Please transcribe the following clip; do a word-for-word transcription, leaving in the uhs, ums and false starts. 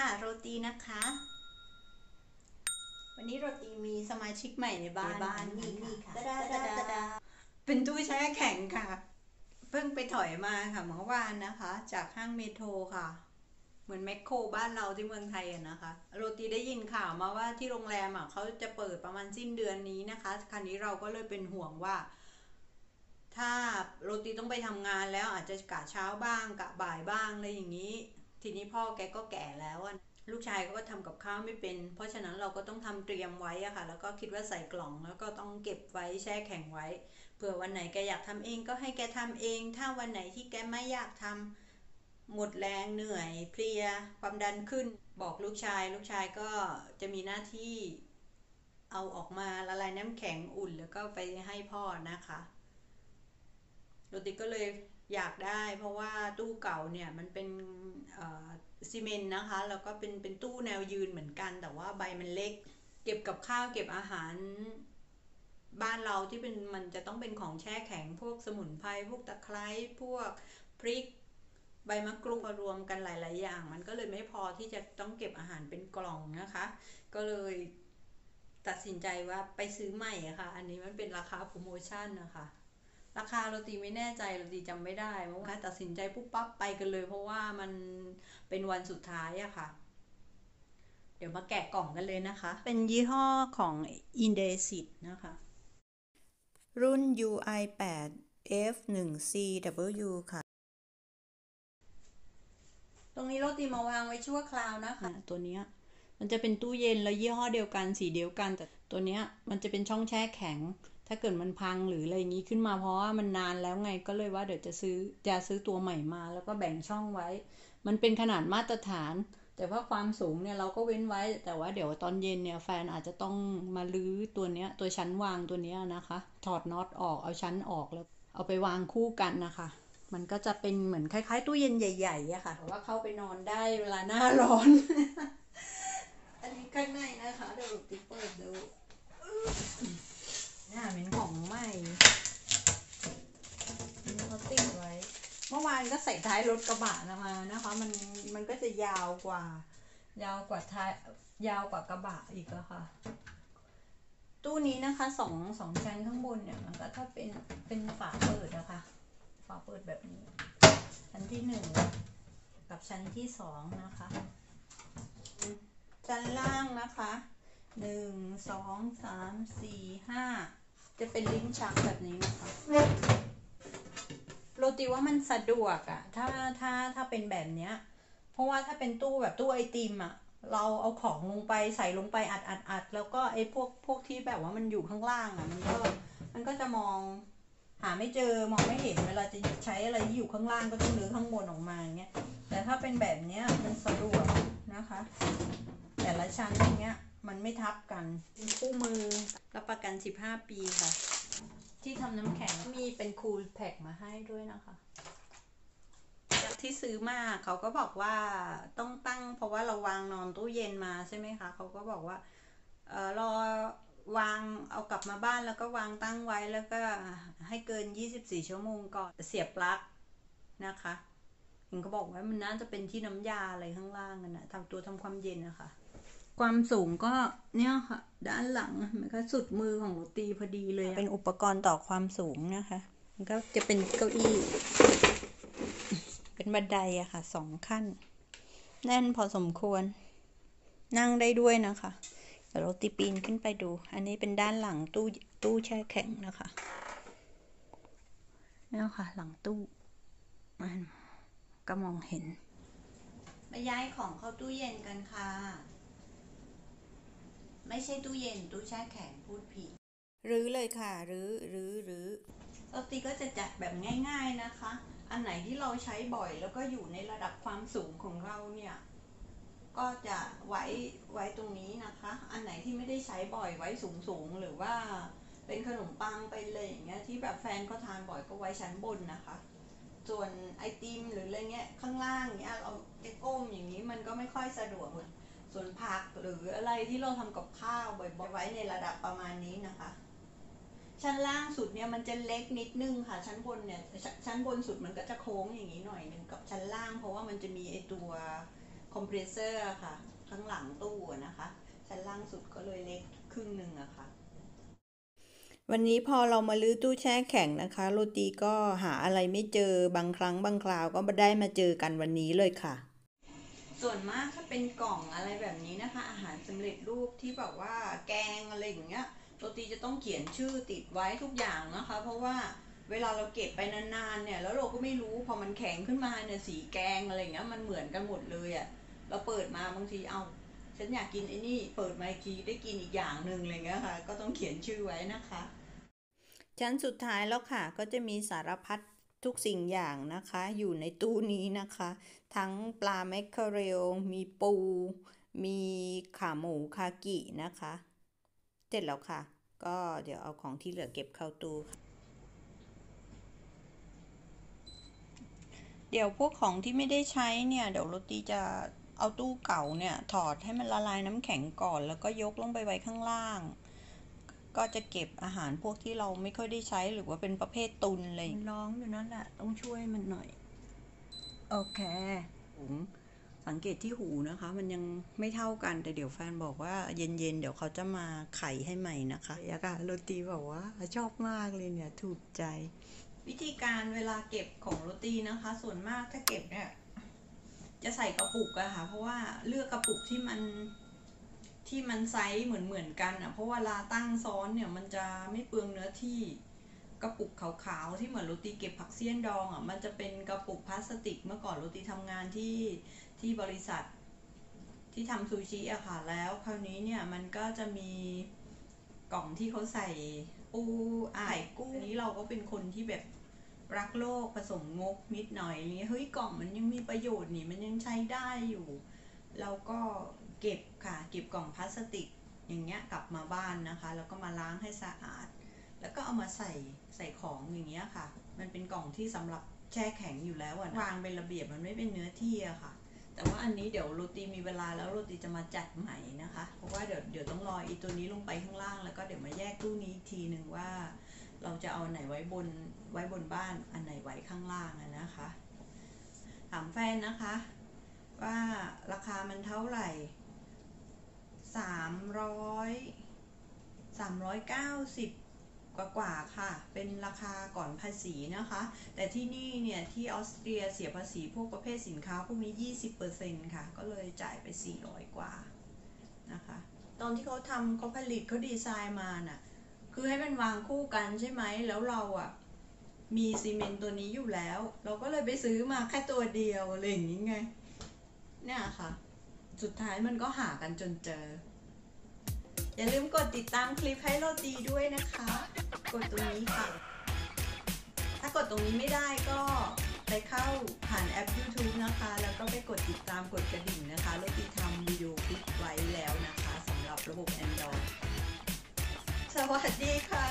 โรตีนะคะวันนี้โรตีมีสมาชิกใหม่ในบ้านบ้านนี่ค่ะตาดาตาดาตาดาเป็นตู้แช่แข็งค่ะเพิ่งไปถอยมาค่ะเมื่อวานนะคะจากห้างเมโทรค่ะเหมือนแมคโครบ้านเราที่เมืองไทยอะนะคะโรตีได้ยินข่าวมาว่าที่โรงแรมอ่ะเขาจะเปิดประมาณสิ้นเดือนนี้นะคะคราวนี้เราก็เลยเป็นห่วงว่าถ้าโรตีต้องไปทำงานแล้วอาจจะกะเช้าบ้างกะบ่ายบ้างอะไรอย่างนี้ทีนี้พ่อแกก็แก่แล้วลูกชายก็ทำกับข้าวไม่เป็นเพราะฉะนั้นเราก็ต้องทำเตรียมไว้อะค่ะแล้วก็คิดว่าใส่กล่องแล้วก็ต้องเก็บไว้แช่แข็งไว้เผื่อวันไหนแกอยากทำเองก็ให้แกทำเองถ้าวันไหนที่แกไม่อยากทำหมดแรงเหนื่อยเพลียความดันขึ้นบอกลูกชายลูกชายก็จะมีหน้าที่เอาออกมาละลายน้ำแข็งอุ่นแล้วก็ไปให้พ่อนะคะโรติก็เลยอยากได้เพราะว่าตู้เก่าเนี่ยมันเป็นซีเมนต์นะคะแล้วก็เป็นเป็นตู้แนวยืนเหมือนกันแต่ว่าใบมันเล็กเก็บกับข้าวเก็บอาหารบ้านเราที่เป็นมันจะต้องเป็นของแช่แข็งพวกสมุนไพรพวกตะไคร้พวกพริกใบมะกรูดรวมกันหลายๆอย่างมันก็เลยไม่พอที่จะต้องเก็บอาหารเป็นกล่องนะคะก็เลยตัดสินใจว่าไปซื้อใหม่อะค่ะอันนี้มันเป็นราคาโปรโมชั่นนะคะราคาโรตีไม่แน่ใจโรตีจำไม่ได้เมื่อวานตัดสินใจปุ๊บปั๊บไปกันเลยเพราะว่ามันเป็นวันสุดท้ายอะค่ะเดี๋ยวมาแกะกล่องกันเลยนะคะเป็นยี่ห้อของ Indesit นะคะรุ่น ยู ไอ แปด เอฟ หนึ่ง ซี ดับเบิลยู ค่ะตรงนี้โรตีมาวางไว้ชั่วคราวนะคะตัวนี้มันจะเป็นตู้เย็นแล้วยี่ห้อเดียวกันสีเดียวกันแต่ตัวนี้มันจะเป็นช่องแช่แข็งถ้าเกิดมันพังหรืออะไรอย่างนี้ขึ้นมาเพราะว่ามันนานแล้วไงก็เลยว่าเดี๋ยวจะซื้อจะซื้อตัวใหม่มาแล้วก็แบ่งช่องไว้มันเป็นขนาดมาตรฐานแต่ว่าความสูงเนี่ยเราก็เว้นไว้แต่ว่าเดี๋ยวตอนเย็นเนี่ยแฟนอาจจะต้องมาลื้อตัวเนี้ยตัวชั้นวางตัวเนี้ยนะคะถอดน็อตออกเอาชั้นออกแล้วเอาไปวางคู่กันนะคะมันก็จะเป็นเหมือนคล้ายๆตู้เย็นใหญ่ๆอะค่ะแต่ว่าเข้าไปนอนได้เวลาหน้าร้อน อันนี้ข้างในนะคะเดี๋ยวติดเปิดดูน่าเป็นของใหม่เขาติดไว้เมื่อวานก็ใส่ท้ายรถกระบะมานะคะมันมันก็จะยาวกว่ายาวกว่าท้ายยาวกว่ากระบะอีกอะค่ะตู้นี้นะคะสองสองชั้นข้างบนเนี่ยมันก็ถ้าเป็นเป็นฝาเปิดนะคะฝาเปิดแบบนี้ชั้นที่หนึ่งกับชั้นที่สองนะคะชั้นล่างนะคะหนึ่งสองสามสี่ห้าจะเป็นลิ้นชักแบบนี้นะคะโรตีว่ามันสะดวกอะถ้าถ้าถ้าเป็นแบบเนี้ยเพราะว่าถ้าเป็นตู้แบบตู้ไอติมอะเราเอาของลงไปใส่ลงไปอัดอัดอัดแล้วก็ไอพวกพวกที่แบบว่ามันอยู่ข้างล่างอะมันก็มันก็จะมองหาไม่เจอมองไม่เห็นเวลาจะใช้อะไรที่อยู่ข้างล่างก็ต้องลื้อข้างบนออกมาอย่างเงี้ยแต่ถ้าเป็นแบบเนี้ยมันสะดวกนะคะแต่ละชั้นอย่างเงี้ยมันไม่ทับกันเป็นคู่มือรับประกันสิบห้าปีค่ะที่ทำน้ำแข็งมีเป็นคูลแพ็คมาให้ด้วยนะคะจากที่ซื้อมาเขาก็บอกว่าต้องตั้งเพราะว่าเราวางนอนตู้เย็นมาใช่ไหมคะเขาก็บอกว่าเออรอวางเอากลับมาบ้านแล้วก็วางตั้งไว้แล้วก็ให้เกินยี่สิบสี่ชั่วโมงก่อนเสียบปลั๊กนะคะเห็นเขาบอกว่ามันน่าจะเป็นที่น้ำยาอะไรข้างล่างกันนะทำตัวทำความเย็นนะคะความสูงก็เนี่ยค่ะด้านหลังมันก็สุดมือของโรตีพอดีเลยเป็นอุปกรณ์ต่อความสูงนะคะมันก็จะเป็นเก้าอี้เป็นบันไดอะค่ะสองขั้นแน่นพอสมควรนั่งได้ด้วยนะคะเดี๋ยวโรตีปีนขึ้นไปดูอันนี้เป็นด้านหลังตู้ตู้แช่แข็งนะคะนี่ค่ะหลังตู้มันก็มองเห็นมาย้ายของเข้าตู้เย็นกันค่ะไม่ใช่ตู้เย็นตู้แช่แข็งพูดผิดรื้อเลยค่ะรื้อรื้อรื้อโรตีก็จะจัดแบบง่ายๆนะคะอันไหนที่เราใช้บ่อยแล้วก็อยู่ในระดับความสูงของเราเนี่ยก็จะไว้ไว้ตรงนี้นะคะอันไหนที่ไม่ได้ใช้บ่อยไว้สูงๆหรือว่าเป็นขนมปังไปเลยอย่างเงี้ยที่แบบแฟนก็ทานบ่อยก็ไว้ชั้นบนนะคะส่วนไอติมหรืออะไรเงี้ยข้างล่างเงี้ยเราจะก้มอย่างนี้มันก็ไม่ค่อยสะดวกส่วนผักหรืออะไรที่เราทำกับข้าวบ่อยๆไว้ในระดับประมาณนี้นะคะชั้นล่างสุดเนี่ยมันจะเล็กนิดนึงค่ะชั้นบนเนี่ยชั้นบนสุดมันก็จะโค้งอย่างนี้หน่อยนึงกับชั้นล่างเพราะว่ามันจะมีไอตัวคอมเพรสเซอร์ค่ะข้างหลังตู้นะคะชั้นล่างสุดก็เลยเล็กครึ่งหนึ่งอะค่ะวันนี้พอเรามาลื้อตู้แช่แข็งนะคะโรตีก็หาอะไรไม่เจอบางครั้งบางคราวก็ไม่ได้มาเจอกันวันนี้เลยค่ะส่วนมากถ้าเป็นกล่องอะไรแบบนี้นะคะอาหารสำเร็จรูปที่แบบว่าแกงอะไรอย่างเงี้ยโรตีจะต้องเขียนชื่อติดไว้ทุกอย่างนะคะเพราะว่าเวลาเราเก็บไปนานๆเนี่ยแล้วเราก็ไม่รู้พอมันแข็งขึ้นมาเนี่ยสีแกงอะไรอย่างเงี้ยมันเหมือนกันหมดเลยอ่ะเราเปิดมาบางทีเอาฉันอยากกินไอ้นี่เปิดมาอีกทีได้กินอีกอย่างหนึ่งอะไรเงี้ยค่ะก็ต้องเขียนชื่อไว้นะคะชั้นสุดท้ายแล้วค่ะก็จะมีสารพัดทุกสิ่งอย่างนะคะอยู่ในตู้นี้นะคะทั้งปลาแมคเคอเรลมีปูมีขาหมูคากินะคะเสร็จแล้วค่ะก็เดี๋ยวเอาของที่เหลือเก็บเข้าตู้เดี๋ยวพวกของที่ไม่ได้ใช้เนี่ยเดี๋ยวโรตีจะเอาตู้เก่าเนี่ยถอดให้มันละลายน้ำแข็งก่อนแล้วก็ยกลงไปไว้ข้างล่างก็จะเก็บอาหารพวกที่เราไม่ค่อยได้ใช้หรือว่าเป็นประเภทตุนเลยร้องอยู่นั่นแหละต้องช่วยมันหน่อยโอเคหูสังเกตที่หูนะคะมันยังไม่เท่ากันแต่เดี๋ยวแฟนบอกว่าเย็นๆเดี๋ยวเขาจะมาไขให้ใหม่นะคะยากาโรตีบอกว่าชอบมากเลยเนี่ยถูกใจวิธีการเวลาเก็บของโรตีนะคะส่วนมากถ้าเก็บเนี่ยจะใส่กระปุกอะค่ะเพราะว่าเลือกกระปุกที่มันที่มันไซส์เหมือนเหมือนกันอะเพราะว่าลาตั้งซ้อนเนี่ยมันจะไม่เปลืองเนื้อที่กระปุกขาวๆที่เหมือนโรตีเก็บผักเสี้ยนดองอะมันจะเป็นกระปุกพลาสติกเมื่อก่อนโรตีทำงานที่ที่บริษัทที่ทำซูชิอะค่ะแล้วคราวนี้เนี่ยมันก็จะมีกล่องที่เขาใส่ปูอ่ายกุ้งนี้เราก็เป็นคนที่แบบรักโลกผสมงกนิดหน่อยนี้เฮ้ยกล่องมันยังมีประโยชน์นี่มันยังใช้ได้อยู่เราก็เก็บค่ะเก็บกล่องพลาสติกอย่างเงี้ยกลับมาบ้านนะคะแล้วก็มาล้างให้สะอาดแล้วก็เอามาใส่ใส่ของอย่างเงี้ยค่ะมันเป็นกล่องที่สำหรับแช่แข็งอยู่แล้วอะวางเป็นระเบียบมันไม่เป็นเนื้อที่อะค่ะแต่ว่าอันนี้เดี๋ยวโรตีมีเวลาแล้วโรตีจะมาจัดใหม่นะคะเพราะว่าเดี๋ยวเดี๋ยวต้องรออีตัวนี้ลงไปข้างล่างแล้วก็เดี๋ยวมาแยกตู้นี้ทีหนึ่งว่าเราจะเอาไหนไว้บนไว้บนบ้านอันไหนไว้ข้างล่างนะคะถามแฟนนะคะว่าราคามันเท่าไหร่สามร้อยสามร้อยเก้าสิบกว่ากว่าค่ะเป็นราคาก่อนภาษีนะคะแต่ที่นี่เนี่ยที่ออสเตรียเสียภาษีพวกประเภทสินค้าพวกนี้ ยี่สิบเปอร์เซ็นต์ ค่ะก็เลยจ่ายไปสี่ร้อยกว่านะคะตอนที่เขาทำเขาผลิตเขาดีไซน์มาน่ะคือให้มันวางคู่กันใช่ไหมแล้วเราอ่ะมีซีเมนต์ตัวนี้อยู่แล้วเราก็เลยไปซื้อมาแค่ตัวเดียวอะไรอย่างนี้ไงเนี่ยค่ะสุดท้ายมันก็หากันจนเจออย่าลืมกดติดตามคลิปให้โรตีด้วยนะคะกดตรงนี้ค่ะถ้ากดตรงนี้ไม่ได้ก็ไปเข้าผ่านแอป YouTube นะคะแล้วก็ไปกดติดตามกดกระดิ่งนะคะโรตีทำวิดีโอคลิปไว้แล้วนะคะสำหรับระบบ Android สวัสดีค่ะ